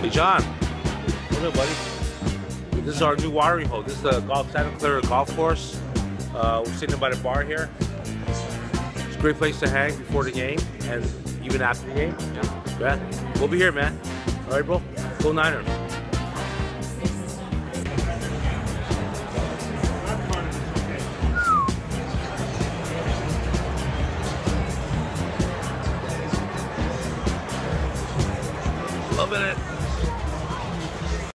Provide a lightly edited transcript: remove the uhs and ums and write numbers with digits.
Hey John, what's up, buddy? This is our new watering hole. This is the Santa Clara Golf Course. We're sitting by the bar here. It's a great place to hang before the game and even after the game. Yeah. We'll be here, man. All right, bro? Go Niners. Loving it.